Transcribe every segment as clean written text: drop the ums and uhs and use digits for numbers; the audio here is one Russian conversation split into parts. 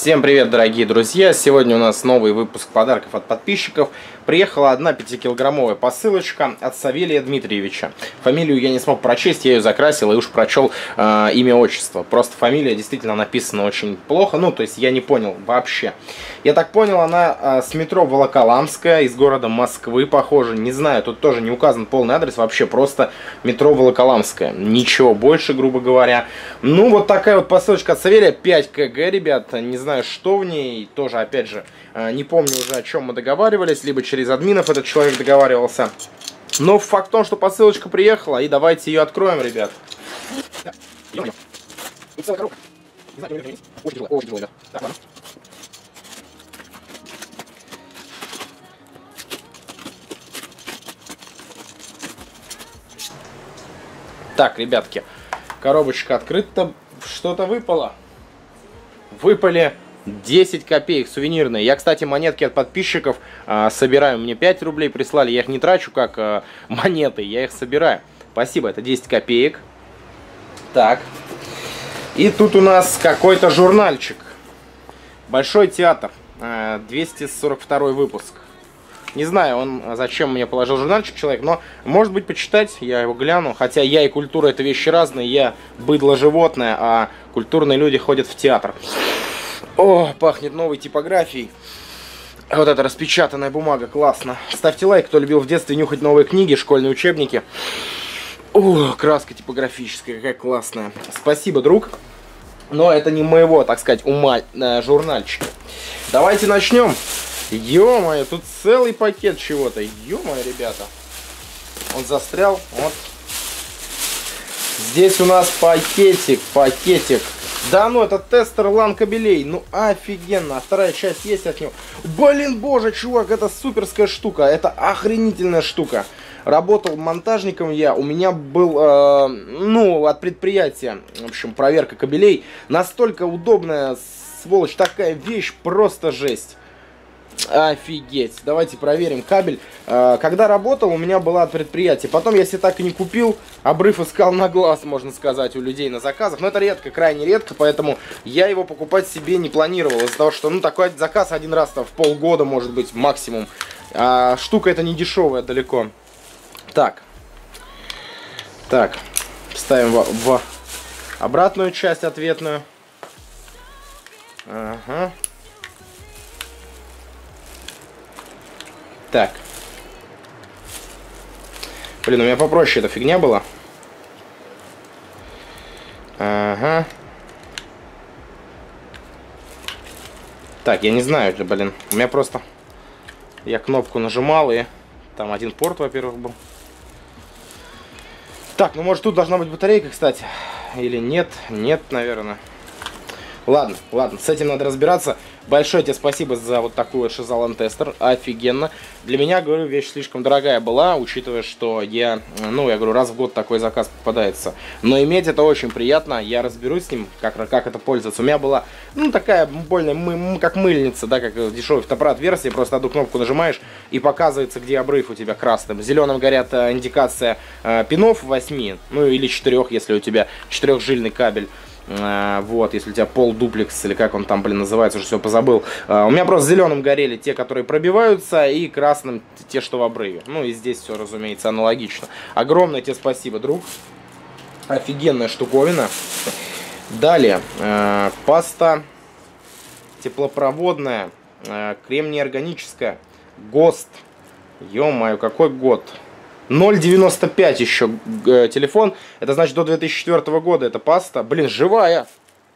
Всем привет, дорогие друзья! Сегодня у нас новый выпуск подарков от подписчиков. Приехала одна 5-килограммовая посылочка от Савелия Дмитриевича. Фамилию я не смог прочесть, я ее закрасил и уж прочел имя, отчество. Просто фамилия действительно написана очень плохо, ну то есть я не понял вообще. Я так понял, она с метро Волоколамская, из города Москвы, похоже. Не знаю, тут тоже не указан полный адрес, вообще просто метро Волоколамская. Ничего больше, грубо говоря. Ну вот такая вот посылочка от Савелия, 5 кг, ребят. Не знаю, что в ней, тоже опять же не помню уже, о чем мы договаривались, либо через админов этот человек договаривался. Но факт в том, что посылочка приехала, и давайте ее откроем, ребят. Так, ребятки, коробочка открыта, что-то выпало. Выпали 10 копеек сувенирные. Я, кстати, монетки от подписчиков собираю. Мне 5 рублей прислали. Я их не трачу как монеты, я их собираю. Спасибо, это 10 копеек. Так. И тут у нас какой-то журнальчик. Большой театр. 242 выпуск. Не знаю, он зачем мне положил журнальчик человек, но может быть почитать, я его гляну. Хотя я и культура это вещи разные. Я быдло животное, а культурные люди ходят в театр. О, пахнет новой типографией. Вот эта распечатанная бумага, классно. Ставьте лайк, кто любил в детстве нюхать новые книги, школьные учебники. О, краска типографическая, какая классная. Спасибо, друг. Но это не моего, так сказать, ума журнальчика. Давайте начнем. Ё-моё, тут целый пакет чего-то. Ё-моё, ребята. Он застрял. Вот. Здесь у нас пакетик. Да ну, это тестер LAN кабелей. Ну офигенно. Вторая часть есть от него. Блин, боже, чувак, это суперская штука. Это охренительная штука. Работал монтажником я. У меня был, ну, от предприятия, в общем, проверка кабелей. Настолько удобная, сволочь, такая вещь, просто жесть. Офигеть. Давайте проверим кабель. Когда работал, у меня была от предприятия. Потом я себе так и не купил. Обрыв искал на глаз, можно сказать, у людей на заказах. Но это редко, крайне редко. Поэтому я его покупать себе не планировал. Из-за того, что, ну, такой заказ один раз в полгода, может быть, максимум. Штука эта не дешевая далеко. Так. Ставим в обратную часть ответную. Ага. Так. Блин, у меня попроще эта фигня была. Ага. Так, я не знаю, блин. У меня просто... Я кнопку нажимал, и там один порт, во-первых, был. Так, ну может тут должна быть батарейка, кстати. Или нет? Нет, наверное. Ладно, с этим надо разбираться. Большое тебе спасибо за вот такой вот шизалан тестер. Офигенно. Для меня, говорю, вещь слишком дорогая была, учитывая, что я, ну, я говорю, раз в год такой заказ попадается. Но иметь это очень приятно. Я разберусь с ним, как это пользоваться. У меня была, ну, такая больная, как мыльница, да, как дешевый фотоаппарат версии. Просто одну кнопку нажимаешь и показывается, где обрыв у тебя красным. Зеленым горят индикация пинов 8, ну, или 4, если у тебя 4-жильный кабель. Вот, если у тебя полдуплекс, или как он там, блин, называется, уже все позабыл. У меня просто зеленым горели те, которые пробиваются, и красным те, что в обрыве. Ну и здесь все, разумеется, аналогично. Огромное тебе спасибо, друг. Офигенная штуковина. Далее, паста теплопроводная, кремний-органическая, ГОСТ. Ё-моё, какой год? 0,95 еще телефон. Это значит до 2004 года эта паста. Блин, живая.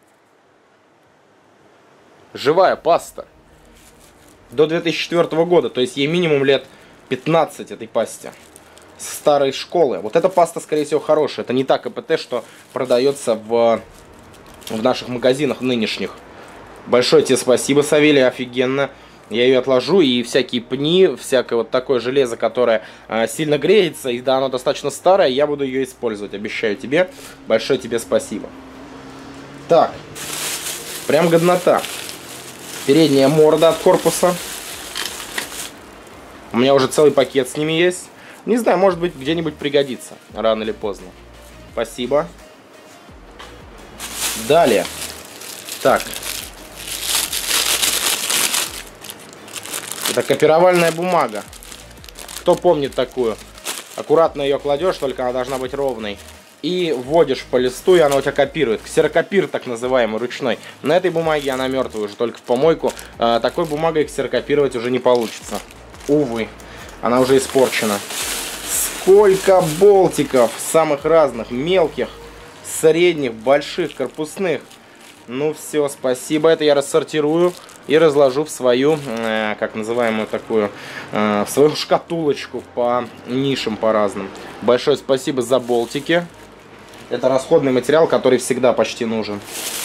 Живая паста. До 2004 года. То есть ей минимум лет 15 этой пасте. Старой школы. Вот эта паста, скорее всего, хорошая. Это не та КПТ, что продается в наших магазинах нынешних. Большое тебе спасибо, Савелий, офигенно. Я ее отложу, и всякие пни, всякое вот такое железо, которое сильно греется, и да, оно достаточно старое, я буду ее использовать, обещаю тебе. Большое тебе спасибо. Так, прям годнота. Передняя морда от корпуса. У меня уже целый пакет с ними есть. Не знаю, может быть, где-нибудь пригодится, рано или поздно. Спасибо. Далее. Так. Это копировальная бумага. Кто помнит такую? Аккуратно ее кладешь, только она должна быть ровной. И вводишь по листу, и она у тебя копирует. Ксерокопир, так называемый, ручной. На этой бумаге она мертвая уже, только в помойку. Такой бумагой ксерокопировать уже не получится. Увы, она уже испорчена. Сколько болтиков самых разных, мелких, средних, больших, корпусных. Ну все, спасибо. Это я рассортирую и разложу в свою, как называемую такую, в свою шкатулочку по нишам, по разным. Большое спасибо за болтики. Это расходный материал, который всегда почти нужен.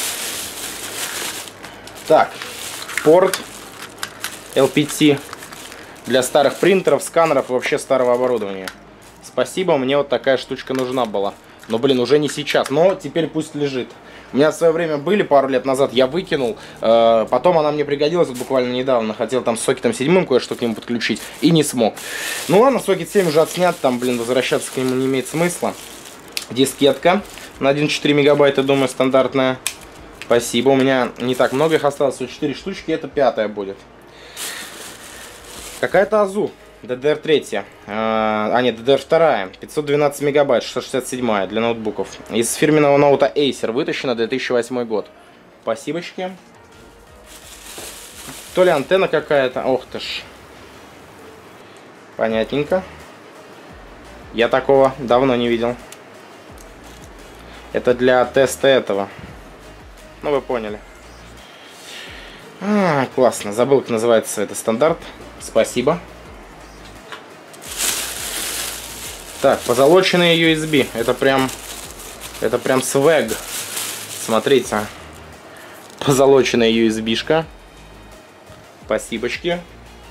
Так, порт LPT для старых принтеров, сканеров и вообще старого оборудования. Спасибо, мне вот такая штучка нужна была. Но, блин, уже не сейчас, но теперь пусть лежит. У меня в свое время были пару лет назад, я выкинул, потом она мне пригодилась буквально недавно, хотел там с сокетом 7 кое-что к нему подключить и не смог. Ну ладно, сокет 7 уже отснят, там, блин, возвращаться к нему не имеет смысла. Дискетка на 1,4 мегабайта, думаю, стандартная. Спасибо, у меня не так много их осталось, всего 4 штучки, это 5-я будет. Какая-то АЗУ. DDR3, нет, DDR2, 512 мегабайт, 667 для ноутбуков. Из фирменного ноута Acer, вытащена 2008 год. Спасибочки. То ли антенна какая-то, ох ты ж. Понятненько. Я такого давно не видел. Это для теста этого. Ну вы поняли. Классно, забыл, как называется это стандарт. Спасибо. Так, позолоченные USB. Это прям свэг. Смотрите. Позолоченная USB-шка. Спасибочки.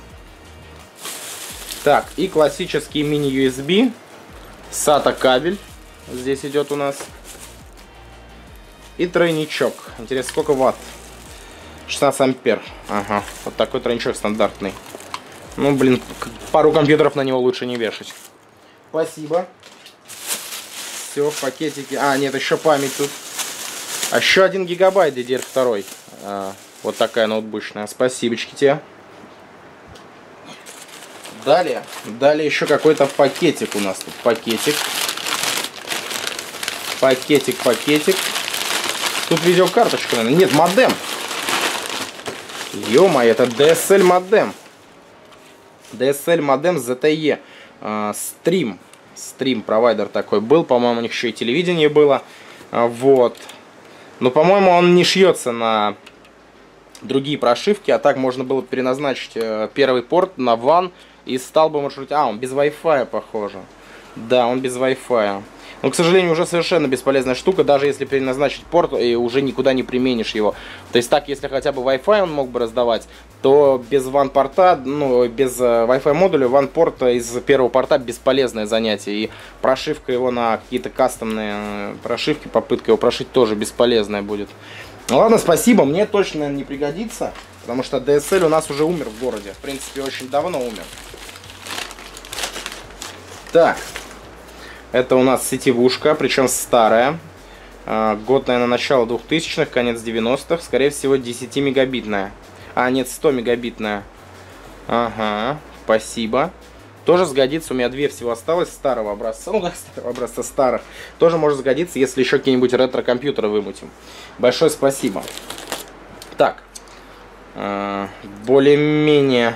Так, и классический мини-USB. SATA кабель. Здесь идет у нас. И тройничок. Интересно, сколько ватт? 16 ампер. Ага, вот такой тройничок стандартный. Ну, блин, пару компьютеров на него лучше не вешать. Спасибо. Все в пакетике. Нет, еще память тут. А еще 1 гигабайт DDR2. Вот такая ноутбучная. Спасибочки тебе. Далее еще какой-то пакетик у нас тут. Пакетик. Тут видеокарточка, наверное. Нет, модем. Ё-моё, это DSL модем. DSL модем ZTE. Стрим провайдер такой был, по-моему, у них еще и телевидение было, вот. Но, по-моему, он не шьется на другие прошивки, а так можно было переназначить первый порт на WAN и стал бы маршрутить. Он без Wi-Fi, похоже. Да, он без Wi-Fi. Но, к сожалению, уже совершенно бесполезная штука, даже если переназначить порт, и уже никуда не применишь его. То есть так, если хотя бы Wi-Fi он мог бы раздавать, то без WAN-порта, ну, без Wi-Fi модуля, WAN-порт из первого порта бесполезное занятие. И прошивка его на какие-то кастомные прошивки, попытка его прошить тоже бесполезная будет. Ну ладно, спасибо, мне точно не пригодится, потому что DSL у нас уже умер в городе. В принципе, очень давно умер. Так. Это у нас сетевушка, причем старая. Год, наверное, начало 2000-х, конец 90-х. Скорее всего, 10-мегабитная. Нет, 100-мегабитная. Ага, спасибо. Тоже сгодится. У меня 2 всего осталось старого образца. Ну, как старого образца, старых. Тоже может сгодиться, если еще какие-нибудь ретро-компьютеры вымутим. Большое спасибо. Так. Более-менее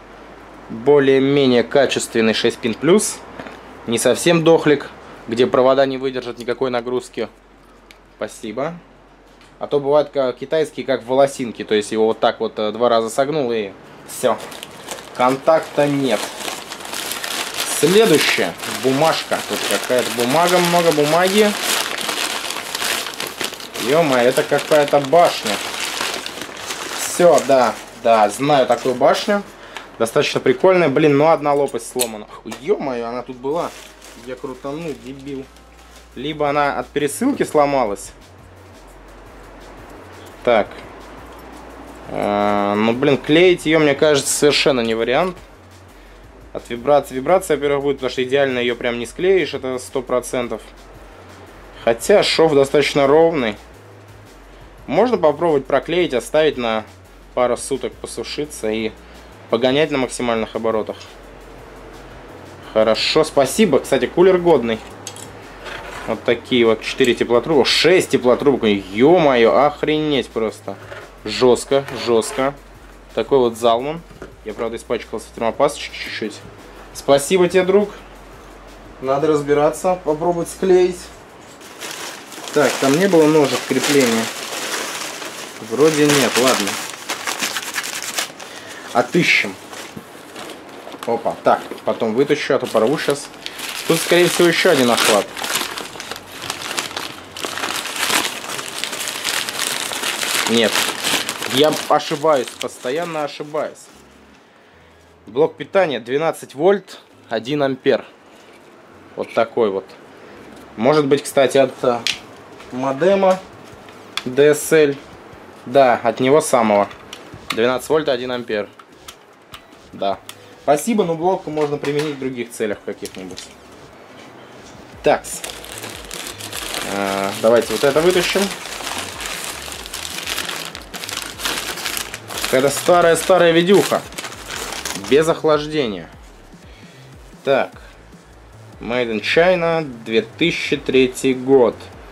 качественный 6-пин плюс. Не совсем дохлик, где провода не выдержат никакой нагрузки. Спасибо. А то бывают китайские, как волосинки. То есть его вот так вот 2 раза согнул и все. Контакта нет. Следующее. Бумажка. Тут какая-то бумага, много бумаги. Ё-моё, это какая-то башня. Все, да, знаю такую башню. Достаточно прикольная. Блин, ну одна лопасть сломана. Ё-моё, она тут была. Я крутанул, дебил. Либо она от пересылки сломалась. Так. Ну, блин, клеить ее, мне кажется, совершенно не вариант. От вибрации. Вибрация, во-первых, будет, потому что идеально ее прям не склеишь, это 100%. Хотя шов достаточно ровный. Можно попробовать проклеить, оставить на пару суток посушиться и Погонять на максимальных оборотах. Хорошо, спасибо. Кстати, кулер годный. Вот такие вот 4 теплотрубок. 6 теплотрубок. Ё-моё, охренеть просто. Жестко, жестко. Такой вот Залман. Я, правда, испачкался в термопасочке чуть-чуть. Спасибо тебе, друг. Надо разбираться, попробовать склеить. Так, там не было ножек крепления. Вроде нет, ладно. Отыщем. Опа, так, потом вытащу, а то порву сейчас. Тут, скорее всего, еще один охват. Нет, я ошибаюсь, постоянно ошибаюсь. Блок питания 12 вольт, 1 ампер. Вот такой вот. Может быть, кстати, от модема DSL. Да, от него самого. 12 вольт, 1 ампер. Да. Спасибо, но блоку можно применить в других целях каких-нибудь. Так. Давайте вот это вытащим. Это старая видюха. Без охлаждения. Так. Made in China, 2003 год.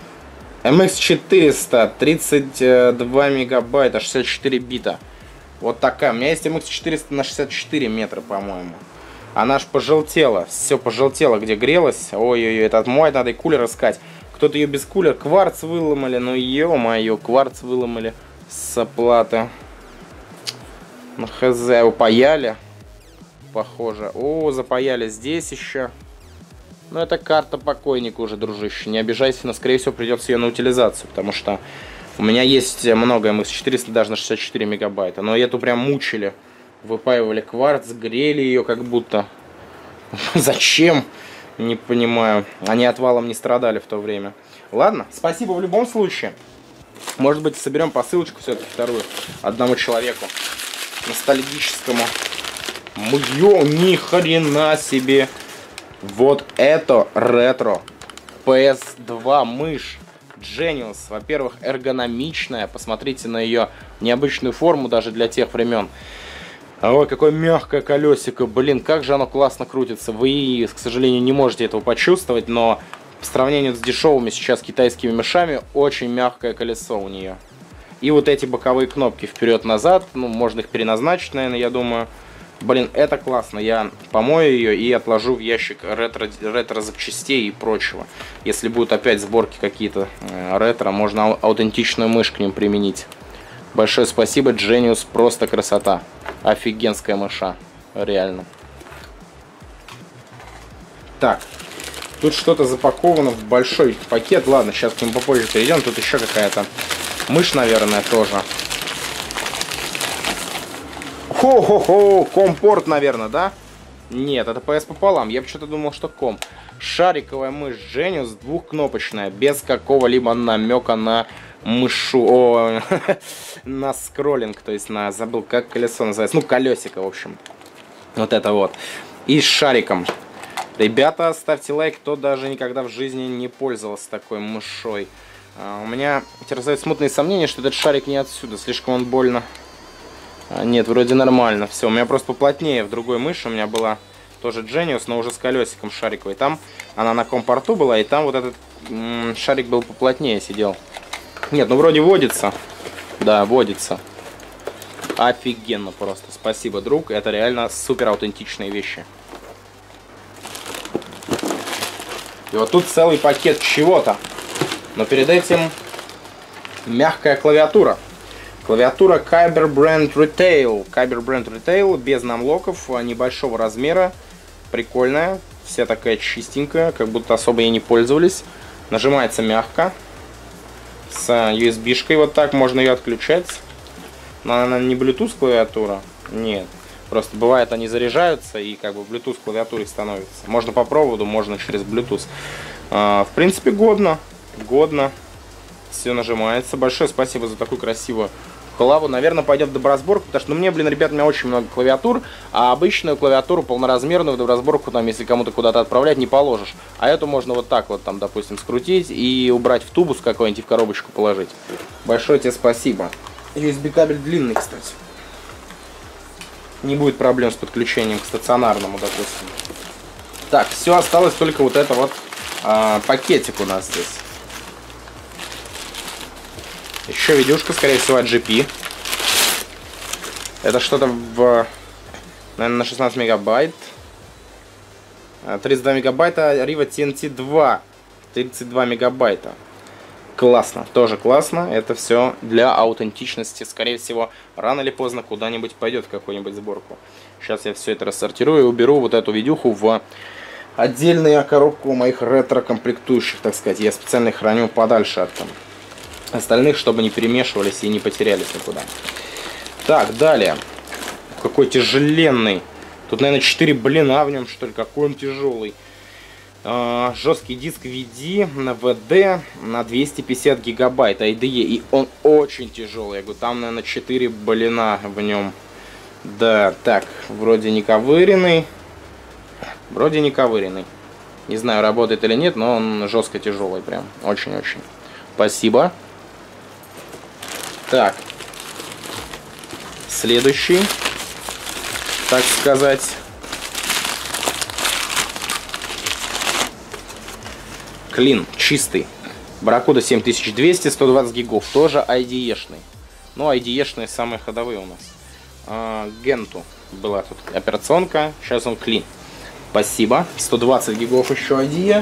MX400, 32 мегабайта, 64 бита. Вот такая. У меня есть MX400 на 64 метра, по-моему. Она аж пожелтела. Все пожелтело, где грелась. Ой-ой-ой, это отмывать надо и кулер искать. Кто-то ее без кулера. Кварц выломали. Ну ё-моё, кварц выломали с оплаты. Ну хз, упаяли. Похоже. О, запаяли здесь еще. Ну это карта покойника уже, дружище. Не обижайся, но скорее всего придется ее на утилизацию. Потому что у меня есть много MX400 даже на 64 мегабайта. Но эту прям мучили. Выпаивали кварц, грели ее как будто. Зачем? Не понимаю. Они отвалом не страдали в то время. Ладно, спасибо в любом случае. Может быть, соберем посылочку все-таки вторую одному человеку. Ностальгическому. Мьё, ни хрена себе. Вот это ретро PS2 мышь Genius. Во-первых, эргономичная. Посмотрите на ее необычную форму даже для тех времен. Ой, какое мягкое колесико. Блин, как же оно классно крутится. Вы, к сожалению, не можете этого почувствовать, но по сравнению с дешевыми сейчас китайскими мышами, очень мягкое колесо у нее. И вот эти боковые кнопки вперед-назад, ну, можно их переназначить, наверное, я думаю. Блин, это классно. Я помою ее и отложу в ящик ретро-запчастей и прочего. Если будут опять сборки какие-то ретро, можно аутентичную мышь к ним применить. Большое спасибо, Genius, просто красота. Офигенская мыша, реально. Так, тут что-то запаковано в большой пакет. Ладно, сейчас к нему попозже перейдем. Тут еще какая-то мышь, наверное, тоже. Хо-хо-хо, компорт, наверное, да? Нет, это PS пополам. Я почему-то думал, что комп. Шариковая мышь Genius, двухкнопочная, без какого-либо намека на мышу, на скроллинг, то есть на, забыл, как колесо называется, ну, колесико, в общем. Вот это вот. И с шариком. Ребята, ставьте лайк, кто даже никогда в жизни не пользовался такой мышой. У меня терзают смутные сомнения, что этот шарик не отсюда, слишком он больно. Нет, вроде нормально. Все, у меня просто поплотнее в другой мыши. У меня была тоже Genius, но уже с колесиком шариковой. Там она на компорту была, и там вот этот шарик был поплотнее сидел. Нет, ну вроде водится. Да, водится. Офигенно просто. Спасибо, друг. Это реально супер аутентичные вещи. И вот тут целый пакет чего-то. Но перед этим мягкая клавиатура. Клавиатура Kyber Brand Retail. Kyber Brand Retail без намлоков, небольшого размера. Прикольная. Вся такая чистенькая, как будто особо ей не пользовались. Нажимается мягко. С USB-шкой вот так можно ее отключать. Но она не Bluetooth клавиатура. Нет. Просто бывает они заряжаются и как бы Bluetooth клавиатурой становится. Можно по проводу, можно через Bluetooth. В принципе, годно. Годно. Все нажимается. Большое спасибо за такую красивую клаву. Наверное, пойдет в добросборку, потому что, ну, мне, блин, ребят, у меня очень много клавиатур, а обычную клавиатуру полноразмерную в добросборку, там, если кому-то куда-то отправлять, не положишь. А эту можно вот так вот, там, допустим, скрутить и убрать в тубус какой-нибудь и в коробочку положить. Большое тебе спасибо. USB кабель длинный, кстати. Не будет проблем с подключением к стационарному, допустим. Так, все, осталось только вот это вот пакетик у нас здесь. Еще видюшка, скорее всего, от GP. Это что-то наверное, на 16 мегабайт. 32 мегабайта, Riva TNT 2. 32 мегабайта. Классно, тоже классно. Это все для аутентичности. Скорее всего, рано или поздно куда-нибудь пойдет в какую-нибудь сборку. Сейчас я все это рассортирую и уберу вот эту видюху в отдельную коробку моих ретро-комплектующих, так сказать. Я специально их храню подальше от остальных, чтобы не перемешивались и не потерялись никуда. Так, далее. Какой тяжеленный. Тут, наверное, 4 блина в нем, что ли. Какой он тяжелый. Жесткий диск VD на VD на 250 гигабайт IDE. И он очень тяжелый. Я говорю, там, наверное, 4 блина в нем. Да, так, вроде не ковыренный. Вроде не ковыренный. Не знаю, работает или нет, но он жестко тяжелый прям. Очень-очень. Спасибо. Так. Следующий. Так сказать. Клин чистый. Barracuda 7200, 120 гигов. Тоже IDE-шный. Ну, IDE-шные самые ходовые у нас. Генту была тут операционка. Сейчас он клин. Спасибо. 120 гигов еще IDE.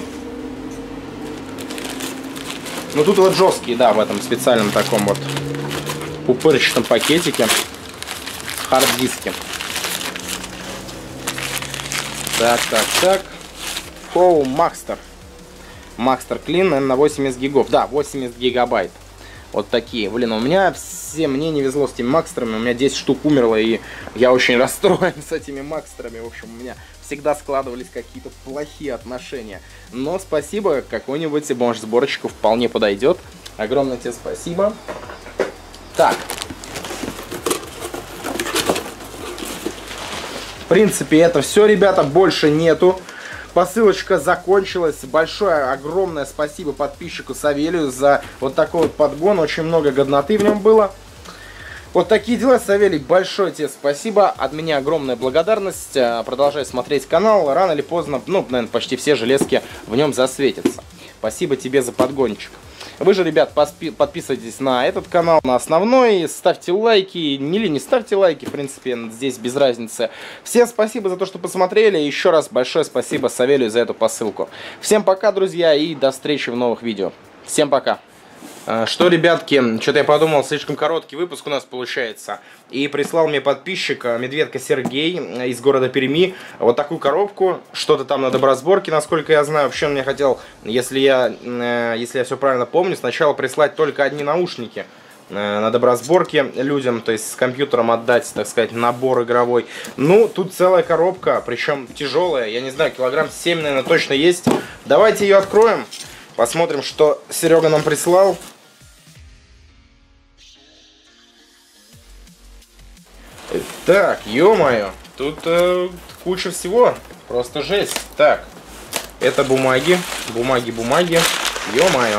Ну, тут вот жесткий, да, в этом специальном таком вот пупырчатом пакетике. Хард-диске. Так. Хоу, Макстер. Макстер Клин, наверное, на 80 гигов. Да, 80 гигабайт. Вот такие. Блин, у меня мне не везло с этими Макстерами. У меня 10 штук умерло, и я очень расстроен с этими Макстерами. В общем, у меня всегда складывались какие-то плохие отношения. Но спасибо, какой-нибудь, может, сборочку вполне подойдет. Огромное тебе спасибо. Так. В принципе, это все, ребята, больше нету. Посылочка закончилась. Большое, огромное спасибо подписчику Савелию за вот такой вот подгон. Очень много годноты в нем было. Вот такие дела, Савелий. Большое тебе спасибо. От меня огромная благодарность. Продолжай смотреть канал. Рано или поздно, ну, наверное, почти все железки в нем засветятся. Спасибо тебе за подгончик. Вы же, ребят, подписывайтесь на этот канал, на основной, ставьте лайки, или не ставьте лайки, в принципе, здесь без разницы. Всем спасибо за то, что посмотрели, еще раз большое спасибо Савелию за эту посылку. Всем пока, друзья, и до встречи в новых видео. Всем пока. Что, ребятки, что-то я подумал, слишком короткий выпуск у нас получается. И прислал мне подписчик, Медведка Сергей из города Перми, вот такую коробку. Что-то там на добросборке, насколько я знаю. Вообще он мне хотел, если я все правильно помню, сначала прислать только одни наушники на добросборке людям, то есть с компьютером отдать, так сказать, набор игровой. Ну, тут целая коробка, причем тяжелая, я не знаю, килограмм 7, наверное, точно есть. Давайте ее откроем, посмотрим, что Серега нам прислал. Так, ё-моё, тут куча всего, просто жесть. Так, это бумаги, бумаги, ё-моё.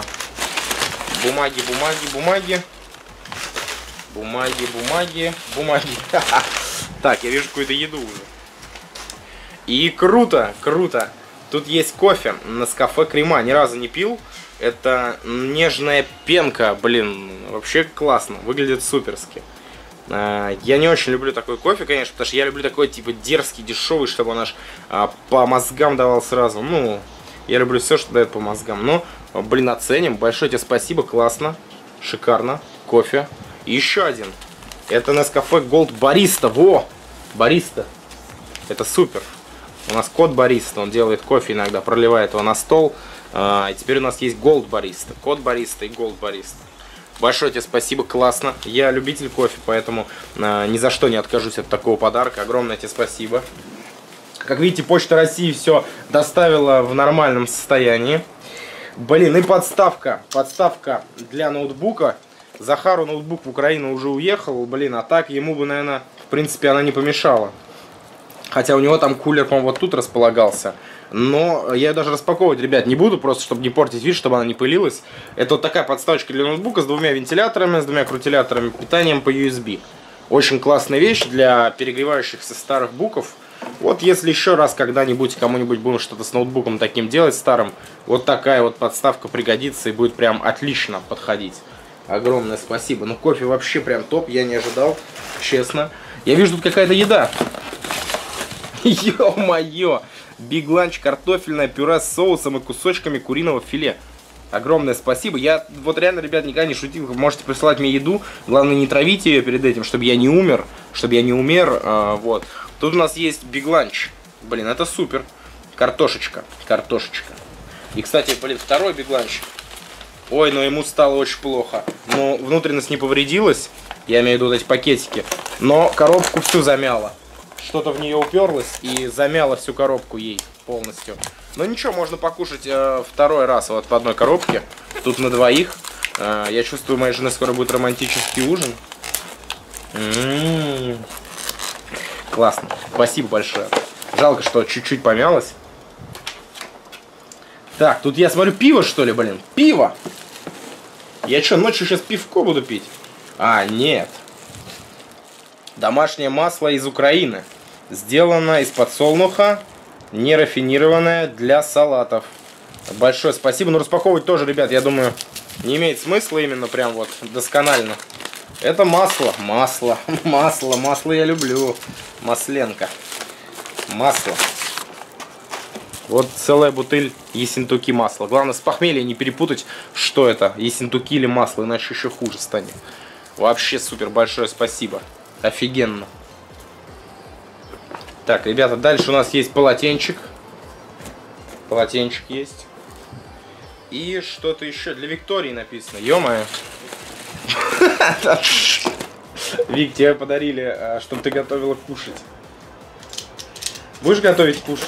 Бумаги. Так, я вижу какую-то еду уже. И круто. Тут есть кофе, Нескафе Крема, ни разу не пил. Это нежная пенка, блин, вообще классно, выглядит суперски. Я не очень люблю такой кофе, конечно, потому что я люблю такой, типа, дерзкий, дешевый, чтобы он аж по мозгам давал сразу. Ну, я люблю все, что дает по мозгам. Но, блин, оценим. Большое тебе спасибо, классно, шикарно, кофе. И еще один. Это Nescafe Gold Barista. Во! Бариста. Это супер. У нас кот Бариста, он делает кофе иногда, проливает его на стол. И теперь у нас есть Gold Barista. Кот Бариста и Gold Barista. Большое тебе спасибо, классно. Я любитель кофе, поэтому ни за что не откажусь от такого подарка. Огромное тебе спасибо. Как видите, Почта России все доставила в нормальном состоянии. Блин, и подставка. Подставка для ноутбука. Захару ноутбук в Украину уже уехал. Блин, а так ему бы, наверное, в принципе, она не помешала. Хотя у него там кулер, по-моему, вот тут располагался. Но я ее даже распаковывать, ребят, не буду, просто чтобы не портить вид, чтобы она не пылилась. Это вот такая подставочка для ноутбука с двумя вентиляторами, с двумя крутиляторами, питанием по USB. Очень классная вещь для перегревающихся старых буков. Вот если еще раз когда-нибудь кому-нибудь будем что-то с ноутбуком таким делать старым, вот такая вот подставка пригодится и будет прям отлично подходить. Огромное спасибо. Ну кофе вообще прям топ, я не ожидал, честно. Я вижу тут какая-то еда. Ё-моё! Биг ланч, картофельное пюре с соусом и кусочками куриного филе. Огромное спасибо. Я вот реально, ребят, никогда не шутил. Вы можете присылать мне еду. Главное, не травите ее перед этим, чтобы я не умер. Вот. Тут у нас есть биг ланч. Блин, это супер. Картошечка. И, кстати, блин, второй биг ланч. Ой, но ему стало очень плохо. Но внутренность не повредилась. Я имею в виду вот эти пакетики. Но коробку всю замяло. Что-то в нее уперлось и замяло всю коробку ей полностью. Но ничего, можно покушать второй раз вот по одной коробке. Тут на двоих. Я чувствую, у моей жены скоро будет романтический ужин. Классно. Спасибо большое. Жалко, что чуть-чуть помялось. Так, тут я смотрю пиво, что ли, блин. Пиво! Я что, ночью сейчас пивко буду пить? А, нет. Домашнее масло из Украины. Сделано из подсолнуха. Нерафинированное для салатов. Большое спасибо. Но распаковывать тоже, ребят, я думаю, не имеет смысла именно прям вот досконально. Это масло. Масло я люблю. Масленка. Масло. Вот целая бутыль ессентуки масла. Главное с похмелья не перепутать, что это, ессентуки или масло, иначе еще хуже станет. Вообще супер, большое спасибо. Офигенно. Так, ребята, дальше у нас есть полотенчик. Полотенчик есть. И что-то еще для Виктории написано. Ё-моё. Вик, тебе подарили, чтобы ты готовила кушать. Будешь готовить кушать?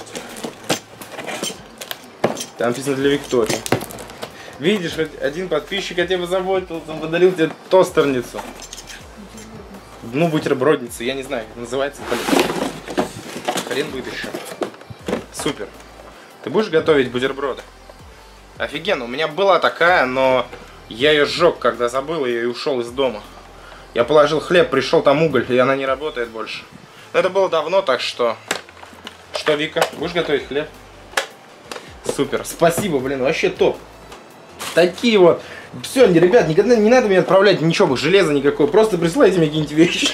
Там написано для Виктории. Видишь, один подписчик о тебе заботился, он подарил тебе тостерницу. Ну, бутербродницу, я не знаю, как называется. Хрен будет еще. Супер. Ты будешь готовить бутерброды? Офигенно, у меня была такая, но я ее сжег, когда забыл ее и ушел из дома. Я положил хлеб, пришел там уголь, и она не работает больше. Но это было давно, так что... Что, Вика, будешь готовить хлеб? Супер, спасибо, блин, вообще топ. Такие вот. Все, ребят, никогда не надо мне отправлять ничего, железа никакое. Просто присылайте мне какие-нибудь вещи.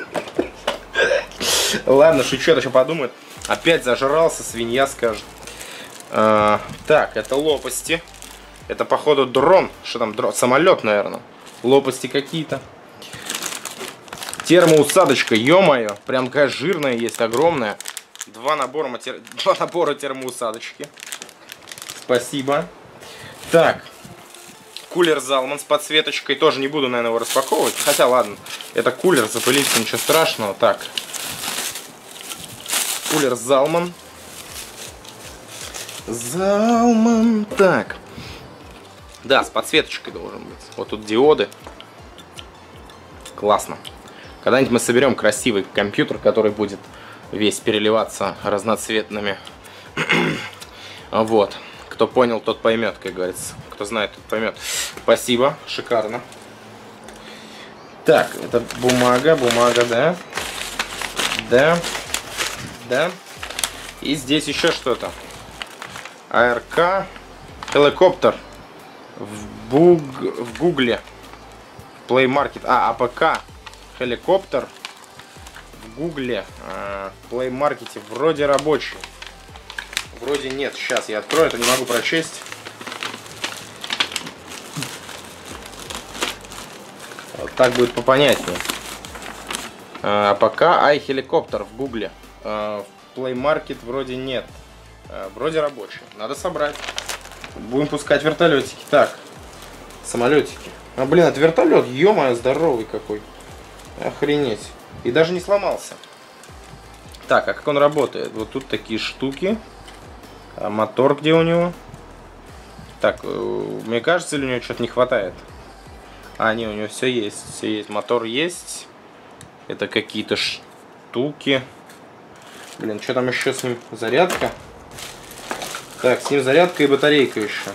Ладно, шучу, это еще подумает. Опять зажрался, свинья скажет. Так, это лопасти. Это, походу, дрон. Что там, дрон? Самолет, наверное. Лопасти какие-то. Термоусадочка, ё-моё. Прям такая жирная есть, огромная. Два набора термоусадочки. Спасибо. Так. Кулер Залман с подсветочкой. Тоже не буду, наверное, его распаковывать. Хотя, ладно. Это кулер, запылится, ничего страшного. Так. Кулер Залман. Так. Да, с подсветочкой должен быть. Вот тут диоды. Классно. Когда-нибудь мы соберем красивый компьютер, который будет весь переливаться разноцветными. Вот. Кто понял, тот поймет, как говорится. Кто знает, тот поймет. Спасибо, шикарно. Так, это бумага, да. И здесь еще что-то. АРК, хеликоптер в Гугле. Play Market. АПК, хеликоптер в Гугле. Play Market вроде рабочий. Вроде нет. Сейчас я открою, это не могу прочесть. Вот так будет попонятнее. Пока iHelicopter в Гугле. В Play Market вроде нет. Вроде рабочий. Надо собрать. Будем пускать вертолетики. Так. Самолетики. Блин, это вертолет. Ё-моё, здоровый какой. Охренеть. И даже не сломался. Так, а как он работает? Вот тут такие штуки. А мотор где у него? Так, мне кажется, или у него что-то не хватает? А, не, у него все есть. Все есть. Мотор есть. Это какие-то штуки. Блин, что там еще с ним? Зарядка. Так, с ним зарядка и батарейка еще.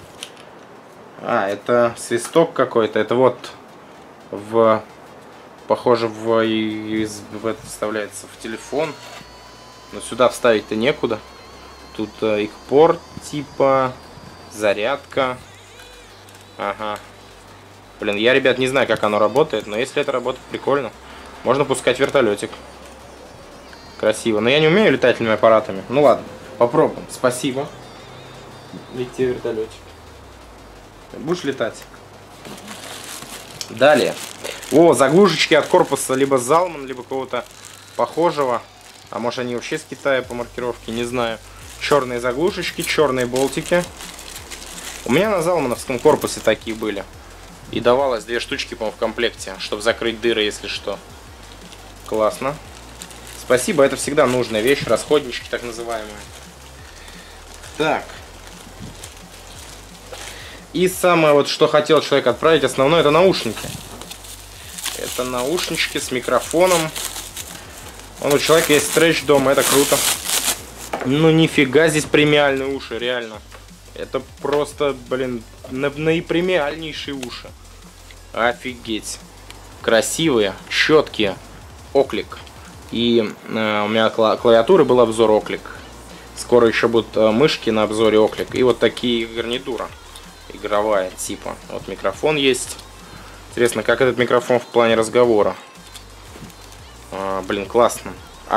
А, это свисток какой-то. Это вот в похоже, в это вставляется в телефон. Но сюда вставить-то некуда. Тут их порт, типа, зарядка. Ага. Блин, я, ребят, не знаю, как оно работает, но если это работает, прикольно. Можно пускать вертолетик. Красиво. Но я не умею летательными аппаратами. Ну ладно, попробуем. Спасибо. Лети вертолетик. Будешь летать? Далее. О, заглушечки от корпуса либо Zalman, либо какого-то похожего. А может они вообще с Китая по маркировке, не знаю. Черные заглушечки, черные болтики. У меня на залмановском корпусе такие были. И давалось 2 штучки, по-моему, в комплекте, чтобы закрыть дыры, если что. Классно. Спасибо, это всегда нужная вещь, расходнички так называемые. Так. И самое вот, что хотел человек отправить, основное, это наушники. Это наушнички с микрофоном. Вон у человека есть стретч дома, это круто. Ну нифига здесь премиальные уши, реально. Это просто, блин, наипремиальнейшие уши. Офигеть. Красивые, четкие. Оклик. И у меня клавиатуры был обзор Оклик. Скоро еще будут мышки на обзоре Оклик. И вот такие гарнитура. Игровая типа. Вот микрофон есть. Интересно, как этот микрофон в плане разговора. Блин, классно.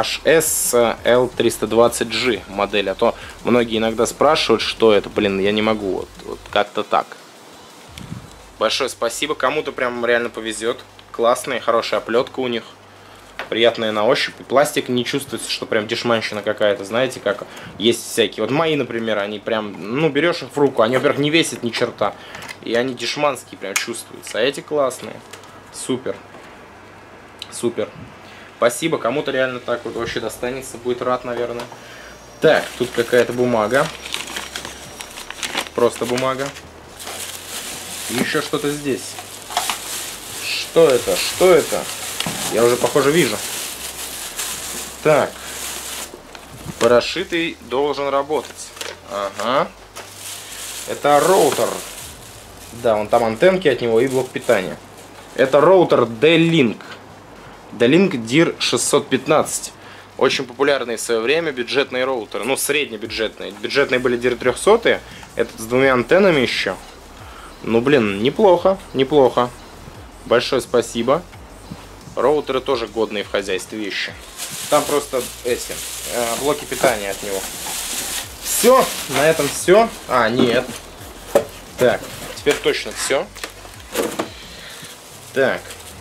HS-L320G модель. А то многие иногда спрашивают, что это. Блин, я не могу. Вот как-то так. Большое спасибо. Кому-то прям реально повезет. Классная, хорошая оплетка у них. Приятная на ощупь. И пластик не чувствуется, что прям дешманщина какая-то. Знаете, как есть всякие. Вот мои, например, они прям, ну, берешь их в руку. Они, во-первых, не весят ни черта. И они дешманские прям чувствуются. А эти классные. Супер. Супер. Спасибо. Кому-то реально так вот вообще достанется. Будет рад, наверное. Так, тут какая-то бумага. Просто бумага. И еще что-то здесь. Что это? Что это? Я уже, похоже, вижу. Так. Парашютый должен работать. Ага. Это роутер. Да, вон там антенки от него и блок питания. Это роутер D-Link. D-Link DIR 615. Очень популярные в свое время бюджетные роутеры. Ну, среднебюджетные. Бюджетные были DIR 300. Этот с 2 антеннами еще. Ну, блин, неплохо. Неплохо. Большое спасибо. Роутеры тоже годные в хозяйстве вещи. Там просто эти блоки питания от него. Все, на этом все. А, нет. Так, теперь точно все. Так.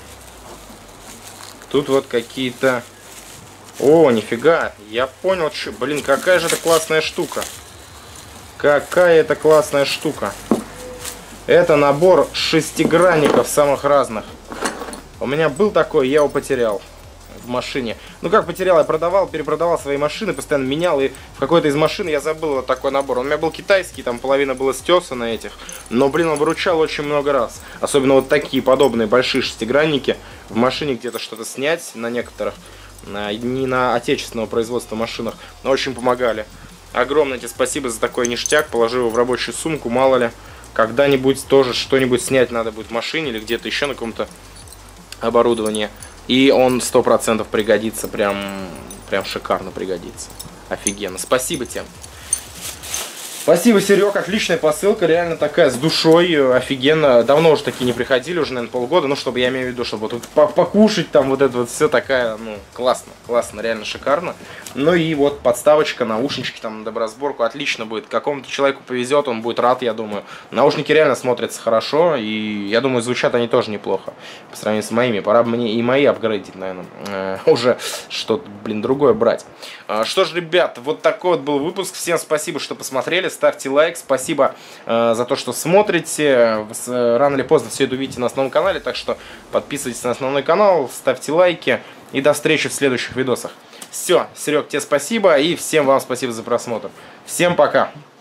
Тут вот какие-то... О, нифига. Я понял, что... Блин, какая же это классная штука. Какая это классная штука. Это набор шестигранников самых разных. У меня был такой, я его потерял в машине. Ну как потерял, я продавал, перепродавал свои машины, постоянно менял. И в какой-то из машин я забыл вот такой набор. У меня был китайский, там половина было стесано этих. Но, блин, он выручал очень много раз. Особенно вот такие подобные большие шестигранники. В машине где-то что-то снять на некоторых, не на отечественного производства машинах, но очень помогали. Огромное тебе спасибо за такой ништяк. Положил его в рабочую сумку, мало ли. Когда-нибудь тоже что-нибудь снять надо будет в машине или где-то еще на каком-то оборудовании. И он 100% пригодится. Прям шикарно пригодится. Офигенно. Спасибо тебе. Спасибо, Серег, отличная посылка, реально такая, с душой, офигенно. Давно уже такие не приходили, уже, наверное, полгода, ну, чтобы я имею в виду, чтобы вот покушать, там, вот это вот все такая, ну, классно, классно, реально шикарно. Ну, и вот подставочка, наушнички, там, на добросборку, отлично будет. Какому-то человеку повезет, он будет рад, я думаю. Наушники реально смотрятся хорошо, и, я думаю, звучат они тоже неплохо, по сравнению с моими. Пора бы мне и мои апгрейдить, наверное, уже что-то, блин, другое брать. Что ж, ребят, вот такой вот был выпуск. Всем спасибо, что посмотрели. Ставьте лайк. Спасибо за то, что смотрите. Рано или поздно все это увидите на основном канале. Так что подписывайтесь на основной канал, ставьте лайки. И до встречи в следующих видосах. Все, Серег, тебе спасибо. И всем вам спасибо за просмотр. Всем пока.